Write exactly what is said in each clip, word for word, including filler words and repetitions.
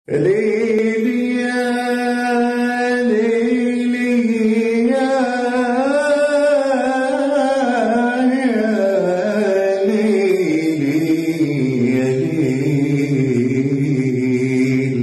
ليلي يا ليلي يا ليلي يا ليل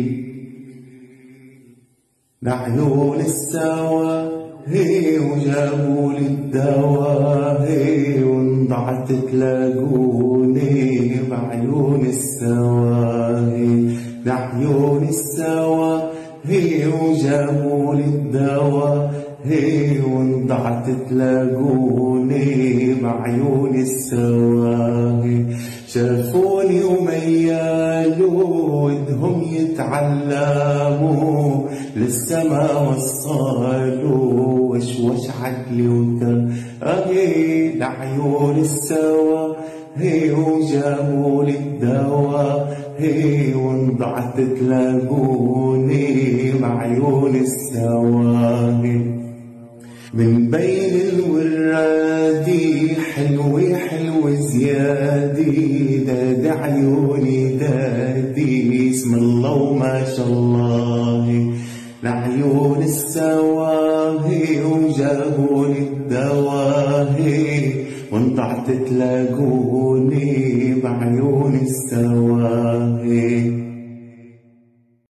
لعيون السوا هي وجابوا لي الدوا هي وانضعت تلاقوني بعيون السوا هي لعيون السوا هي وجابوا لي الدوا هي وانضعت تلاقوني بعيون السوا هي شافوني وميالوا ودهم يتعلموا للسما وصلوا وشوش عقلي وتاهي لعيون السوا هي وجابوا لي الدوا هي وانضعت تلاقوني بعيون السوا من بين الورادي حلوة حلوة زيادي داد عيوني دادي اسم الله وما شاء الله لعيون السواهي وجابوا لي الدواهي وانضعت تلاقوني بعيون السواهي